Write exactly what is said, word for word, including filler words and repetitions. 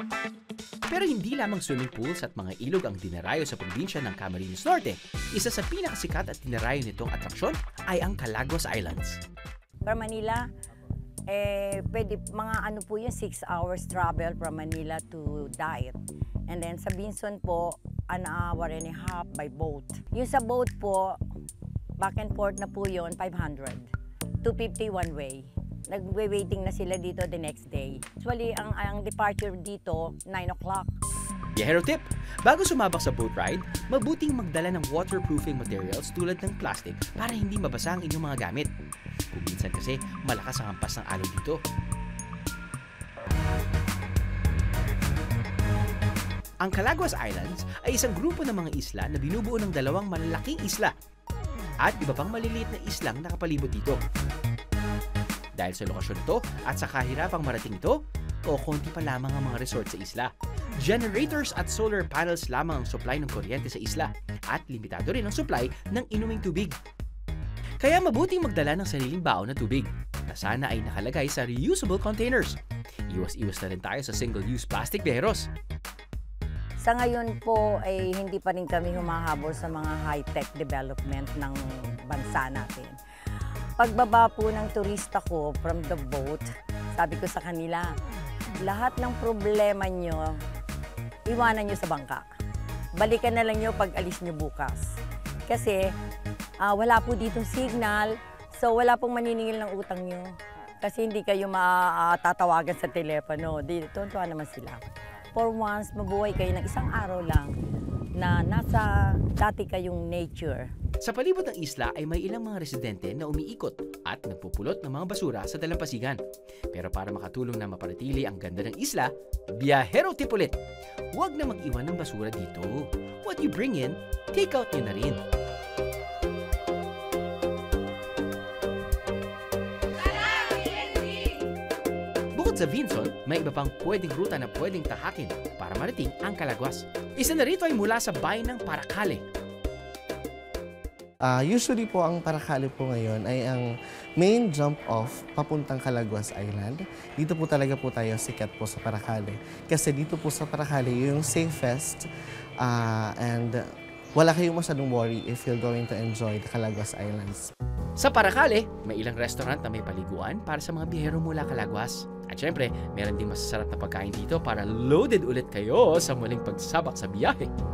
Pero hindi lamang swimming pools at mga ilog ang dinarayo sa probinsya ng Camarines Norte. Isa sa pinakasikat at dinarayo nitong atraksyon ay ang Calaguas Islands. From Manila, eh, pwede, mga ano po yun, six hours travel from Manila to Daet. And then sa Binson po, an hour and a half by boat. Yung sa boat po, back and forth na po yun, five hundred. two fifty one way. Nagwe-waiting na sila dito the next day. Actually, ang, ang departure dito, nine o'clock. Biyahero tip! Bago sumabak sa boat ride, mabuting magdala ng waterproofing materials tulad ng plastic para hindi mabasa ang inyong mga gamit. Kung minsan kasi, malakas ang hampas ng alon dito. Ang Calaguas Islands ay isang grupo ng mga isla na binubuo ng dalawang malalaking isla at iba pang maliliit na islang nakapalibot dito. Dahil sa lokasyon ito at sa kahirapang marating ito, o konti pa lamang ang mga resort sa isla. Generators at solar panels lamang ang supply ng kuryente sa isla at limitado rin ang supply ng inuming tubig. Kaya mabuting magdala ng sariling baon na tubig na sana ay nakalagay sa reusable containers. Iwas-iwas na rin tayo sa single-use plastic, beheros. Sa ngayon po ay hindi pa rin kami humahabol sa mga high-tech development ng bansa natin. Pagbaba po ng turista ko from the boat, sabi ko sa kanila, lahat ng problema nyo, iwanan nyo sa bangka. Balikan na lang nyo pag alis nyo bukas. Kasi uh, wala po ditong signal, so wala pong maniningil ng utang nyo. Kasi hindi kayo matatawagan sa telepono. Dito, tuwa naman sila. For once, mabuhay kayo ng isang araw lang na nasa dati kayong nature. Sa palibot ng isla ay may ilang mga residente na umiikot at nagpupulot ng mga basura sa dalampasigan. Pero para makatulong na mapanatili ang ganda ng isla, biyahero tip ulit. Huwag na mag-iwan ng basura dito. What you bring in, take out nyo na rin. Bukod sa Binson, may iba pang pwedeng ruta na pwedeng tahakin para marating ang Calaguas. Isa na rito ay mula sa bayan ng Paracale. Uh, usually po ang Paracale po ngayon ay ang main jump-off papuntang Calaguas Island. Dito po talaga po tayo sikat po sa Paracale. Kasi dito po sa Paracale yung safest uh, and wala kayong masyadong worry if you're going to enjoy the Calaguas Islands. Sa Paracale, may ilang restaurant na may paliguan para sa mga biyahero mula Calaguas. At syempre, meron ding masasarap na pagkain dito para loaded ulit kayo sa muling pagsabak sa biyahe.